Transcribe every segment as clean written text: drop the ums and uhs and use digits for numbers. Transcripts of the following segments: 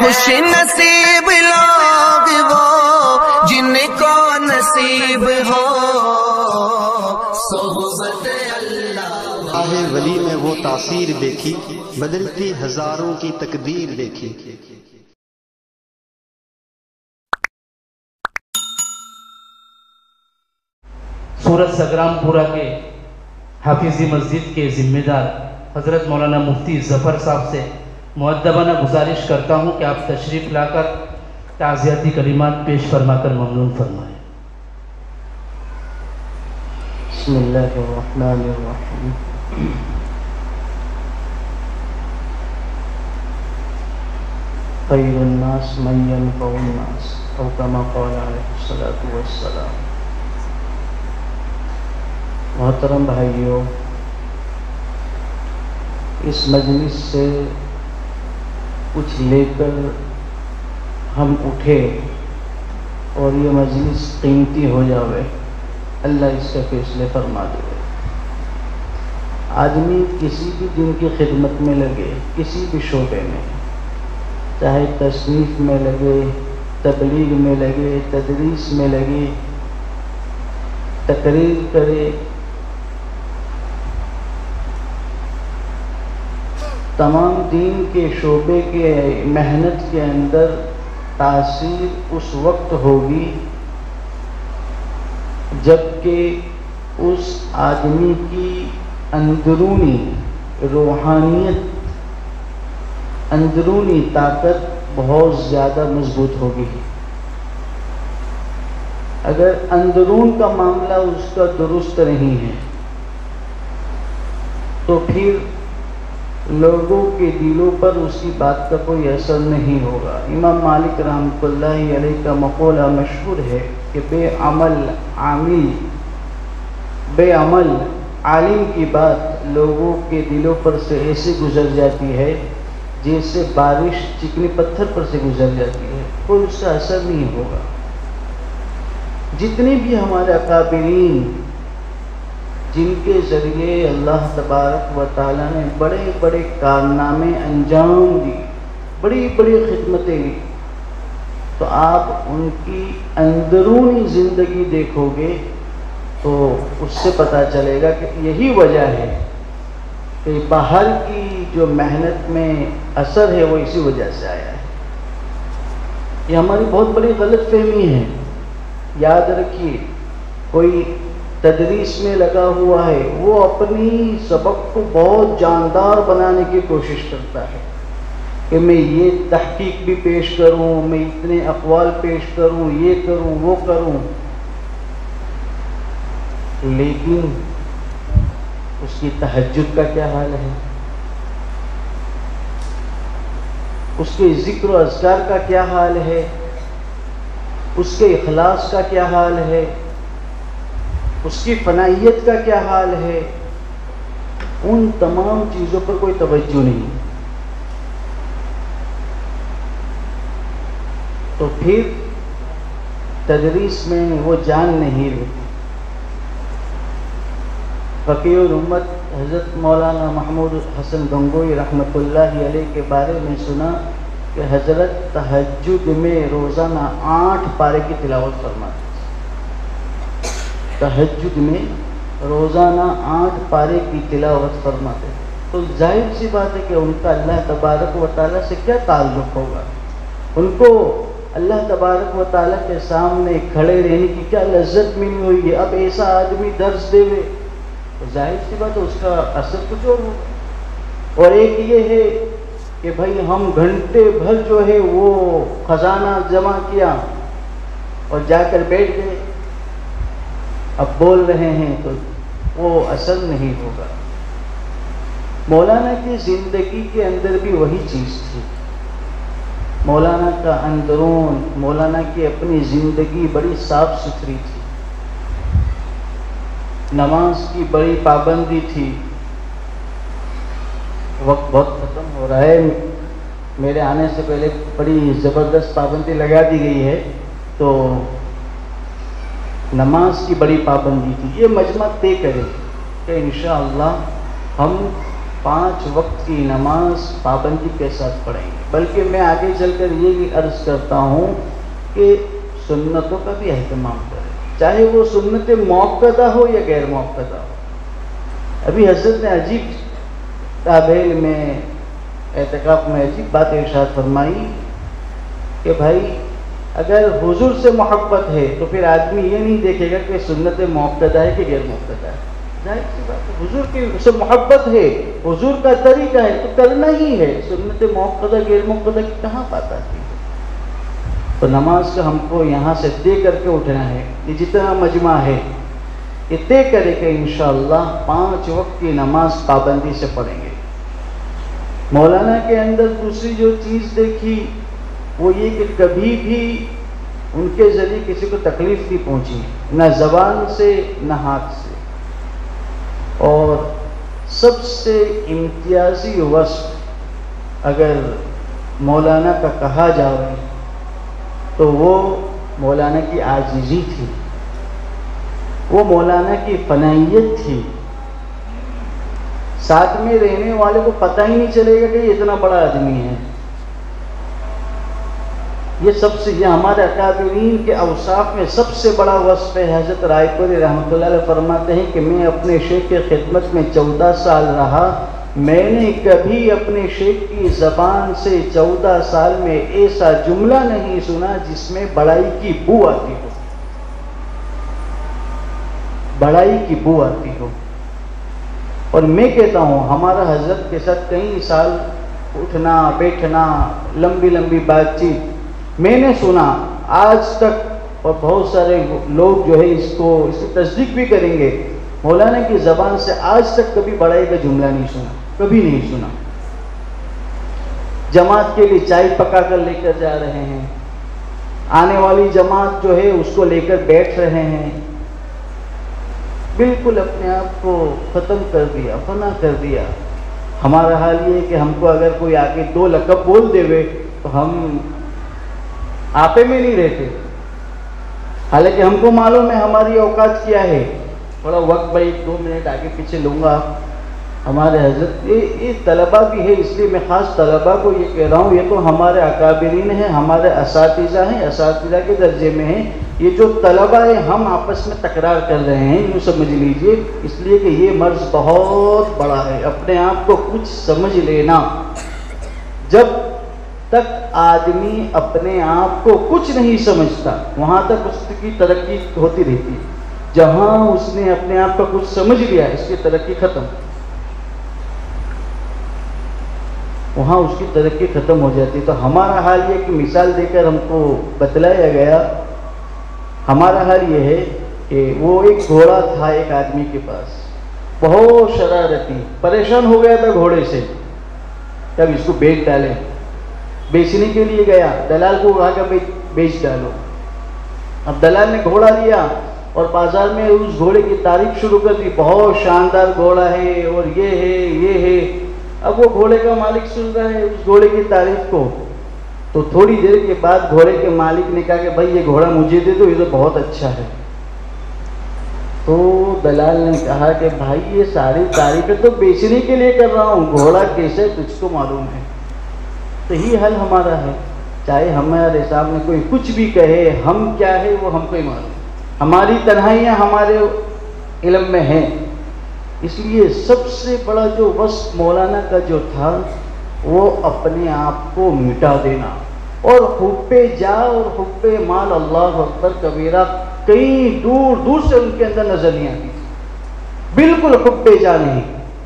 خوش نصیب لوگ وہ جن کو نصیب ہو صحبت اللہ۔ راہ ولی میں وہ تاثیر دیکھی، بدلتی ہزاروں کی تقدیر دیکھی۔ سورت سگرام پورہ کے حافظی مسجد کے ذمہ دار حضرت مولانا مفتی ظفر صاحب سے مؤدبانہ گزارش کرتا ہوں کہ آپ تشریف لا کر تعزیتی کلمات پیش فرما کر ممنون فرمائیں۔ بسم اللہ الرحمن الرحیم۔ خیر الناس من ينفع الناس او کما قال علیہ الصلاۃ والسلام۔ محترم بھائیوں، اس مجلس سے کچھ لے کر ہم اٹھے اور یہ مجلس قیمتی ہو جاوے، اللہ اس کا فیصلے فرما دے۔ آدمی کسی بھی دن کی خدمت میں لگے، کسی بھی شعبے میں، چاہے تصنیف میں لگے، تبلیغ میں لگے، تدریس میں لگے، تقریر کرے، تمام دین کے شعبے کے محنت کے اندر تاثیر اس وقت ہوگی جب کہ اس آدمی کی اندرونی روحانیت، اندرونی طاقت بہت زیادہ مضبوط ہوگی۔ اگر اندرون کا معاملہ اس کا درست نہیں ہے تو پھر لوگوں کے دلوں پر اس کی بات کا کوئی اثر نہیں ہوگا۔ امام مالک رحمۃ اللہ علیہ کا مقولہ مشہور ہے کہ بے عمل عالم کی بات لوگوں کے دلوں پر سے ایسے گزر جاتی ہے جیسے بارش چکنی پتھر پر سے گزر جاتی ہے، کوئی اس کا اثر نہیں ہوگا۔ جتنے بھی ہمارے اکابرین جن کے ذریعے اللہ تبارک و تعالیٰ نے بڑے بڑے کارنامے انجام دی، بڑی بڑی خدمتیں دی، تو آپ ان کی اندرونی زندگی دیکھو گے تو اس سے پتہ چلے گا کہ یہی وجہ ہے کہ باہر کی جو محنت میں اثر ہے وہ اسی وجہ سے آیا ہے۔ یہ ہماری بہت بڑی غلط فہمی ہے۔ یاد رکھیے، کوئی تدریس میں لگا ہوا ہے، وہ اپنی سبق کو بہت جاندار بنانے کی کوشش کرتا ہے کہ میں یہ تحقیق بھی پیش کروں، میں اتنے اقوال پیش کروں، یہ کروں، وہ کروں، لیکن اس کی تہجد کا کیا حال ہے، اس کے ذکر و اذکار کا کیا حال ہے، اس کے اخلاص کا کیا حال ہے، اس کی فنائیت کا کیا حال ہے، ان تمام چیزوں پر کوئی توجہ نہیں، تو پھر تدریس میں وہ جان نہیں رہتی۔ فقیہ الامت حضرت مولانا محمود حسن گنگوئی رحمۃ اللہ علیہ کے بارے میں سنا کہ حضرت تہجد میں روزانہ 8 پارے کی تلاوت فرماتے، تہجد میں روزانہ 8 پارے کی تلاوت فرماتے، تو ظاہر سی بات ہے کہ ان کا اللہ تبارک و تعالیٰ سے کیا تعلق ہوگا، ان کو اللہ تبارک و تعالیٰ کے سامنے کھڑے رہنے کی کیا لذت ملی ہوئی ہے۔ اب ایسا آدمی درس دے وے تو ظاہر سی بات ہے اس کا اثر کچھ اور ہوگا۔ اور ایک یہ ہے کہ بھائی ہم گھنٹے بھر جو ہے وہ خزانہ جمع کیا اور جا کر بیٹھ گئے، اب بول رہے ہیں تو وہ اثر نہیں ہوگا۔ مولانا کی زندگی کے اندر بھی وہی چیز تھی۔ مولانا کا اندرون، مولانا کی اپنی زندگی بڑی صاف ستھری تھی، نماز کی بڑی پابندی تھی۔ وقت بہت ختم ہو رہا ہے، میرے آنے سے پہلے بڑی زبردست پابندی لگا دی گئی ہے، تو نماز کی بڑی پابندی تھی۔ یہ مجمع طے کرے کہ انشاءاللہ ہم 5 وقت کی نماز پابندی کے ساتھ پڑھیں گے، بلکہ میں آگے چل کر یہ بھی عرض کرتا ہوں کہ سنتوں کا بھی اہتمام کریں، چاہے وہ سنت موقدہ ہو یا غیر موقدہ ہو۔ ابھی حضرت نے عجیب طابیل میں اعتکاف میں عجیب بات ارشاد فرمائی کہ بھائی اگر حضور سے محبت ہے تو پھر آدمی یہ نہیں دیکھے گا کہ سنت موقدہ ہے کہ غیر موقدہ ہے، ظاہر سی بات ہے، حضور کی سے محبت ہے، حضور کا طریقہ ہے تو کرنا ہی ہے، سنت موقدہ غیر موقدہ کی کہاں بات آتی ہے؟ تو نماز کا ہم کو یہاں سے طے کر کے اٹھنا ہے، یہ جتنا مجمع ہے یہ طے کرے کہ انشاءاللہ 5 وقت کی نماز پابندی سے پڑھیں گے۔ مولانا کے اندر دوسری جو چیز دیکھی وہ یہ کہ کبھی بھی ان کے ذریعے کسی کو تکلیف نہیں پہنچی، نہ زبان سے نہ ہاتھ سے، اور سب سے امتیازی وصف اگر مولانا کا کہا جائے تو وہ مولانا کی عاجزی تھی، وہ مولانا کی فنائیت تھی۔ ساتھ میں رہنے والے کو پتہ ہی نہیں چلے گا کہ یہ اتنا بڑا آدمی ہے۔ یہ ہمارے اکابرین کے اوصاف میں سب سے بڑا وصف ہے۔ حضرت رائے پوری رحمۃ اللہ علیہ فرماتے ہیں کہ میں اپنے شیخ کی خدمت میں 14 سال رہا، میں نے کبھی اپنے شیخ کی زبان سے 14 سال میں ایسا جملہ نہیں سنا جس میں بڑائی کی بو آتی ہو، بڑائی کی بو آتی ہو۔ اور میں کہتا ہوں ہمارا حضرت کے ساتھ کئی سال اٹھنا بیٹھنا، لمبی لمبی بات چیت میں نے سنا آج تک، اور بہت سارے لوگ جو ہے اس کی تصدیق بھی کریں گے، مولانا کی زبان سے آج تک کبھی بڑائی کا جملہ نہیں سنا، کبھی نہیں سنا۔ جماعت کے لیے چائے پکا کر لے کر جا رہے ہیں، آنے والی جماعت جو ہے اس کو لے کر بیٹھ رہے ہیں، بالکل اپنے آپ کو ختم کر دیا، فنا کر دیا۔ ہمارا حال یہ ہے کہ ہم کو اگر کوئی آگے 2 لقب بول دے ہوئے تو ہم آپے میں نہیں رہتے، حالانکہ ہم کو معلوم ہے ہماری اوقات کیا ہے۔ تھوڑا وقت بھائی 2 منٹ آگے پیچھے لوں گا۔ ہمارے حضرت یہ طلبہ بھی ہے، اس لیے میں خاص طلبہ کو یہ کہہ رہا ہوں، یہ تو ہمارے اکابرین ہیں، ہمارے اساتذہ ہیں، اساتذہ کے درجے میں ہیں۔ یہ جو طلبہ ہیں ہم آپس میں تکرار کر رہے ہیں، یوں سمجھ لیجئے، اس لیے کہ یہ مرض بہت بڑا ہے، اپنے آپ کو کچھ سمجھ لینا۔ جب تک آدمی اپنے آپ کو کچھ نہیں سمجھتا وہاں تک اس کی ترقی ہوتی رہتی ہے، جہاں اس نے اپنے آپ کو کچھ سمجھ لیا اس کی ترقی ختم، وہاں اس کی ترقی ختم ہو جاتی ہے۔ تو ہمارا حال یہ کہ مثال دے کر ہم کو بتلایا گیا، ہمارا حال یہ ہے کہ وہ ایک گھوڑا تھا ایک آدمی کے پاس، بہت شرارتی، پریشان ہو گیا تھا گھوڑے سے، تب اس کو بیچ ڈالے، بیچنے کے لیے گیا، دلال کو کہا کہ بیچ ڈالو۔ اب دلال نے گھوڑا لیا اور بازار میں اس گھوڑے کی تعریف شروع کر دی، بہت شاندار گھوڑا ہے اور یہ ہے یہ ہے۔ اب وہ گھوڑے کا مالک سن رہا ہے اس گھوڑے کی تعریف کو، تو تھوڑی دیر کے بعد گھوڑے کے مالک نے کہا کہ بھائی یہ گھوڑا مجھے دے دو، یہ تو بہت اچھا ہے۔ تو دلال نے کہا کہ بھائی یہ ساری تعریفیں تو بیچنے کے لیے کر رہا ہوں، گھوڑا کیسے تجھ کو معلوم ہے۔ تو یہ حل ہمارا ہے، چاہے ہمارے سامنے کوئی کچھ بھی کہے، ہم کیا ہے وہ ہم کو ہی معلوم، ہماری تنہائیاں ہمارے علم میں ہیں۔ اس لیے سب سے بڑا جو وصف مولانا کا جو تھا وہ اپنے آپ کو مٹا دینا، اور حب جا اور حب مال، اللہ اکبر کبیرہ، کئی دور دور سے ان کے اندر نظر نہیں آتی، بالکل حب جا نہیں۔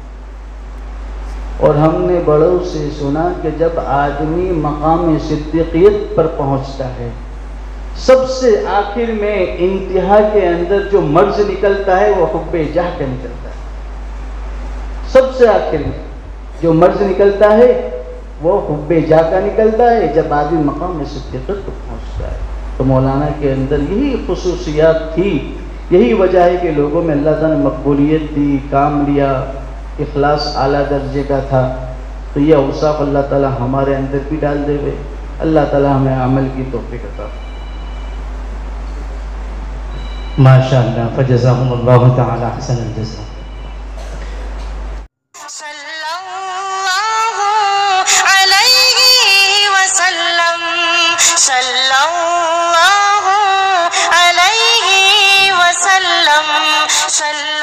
اور ہم نے بڑوں سے سنا کہ جب آدمی مقام صدیقیت پر پہنچتا ہے، سب سے آخر میں انتہا کے اندر جو مرض نکلتا ہے وہ حب جاہ کا نکلتا ہے، سب سے آخر میں جو مرض نکلتا ہے وہ حب جاہ کا نکلتا ہے جب آدمی مقام صدیقیت پر پہنچتا ہے۔ تو مولانا کے اندر یہی خصوصیات تھی، یہی وجہ ہے کہ لوگوں میں اللہ تعالیٰ نے مقبولیت دی، کام لیا، اخلاص اعلیٰ درجے کا تھا۔ تو یہ اوصاف اللہ تعالیٰ ہمارے اندر بھی ڈال دے ہوئے، اللہ تعالیٰ ہمیں عمل کی توفیق عطا فرمائے۔ ماشاءاللہ، فجزاہم اللہ تعالی احسن الجزا۔ وسلم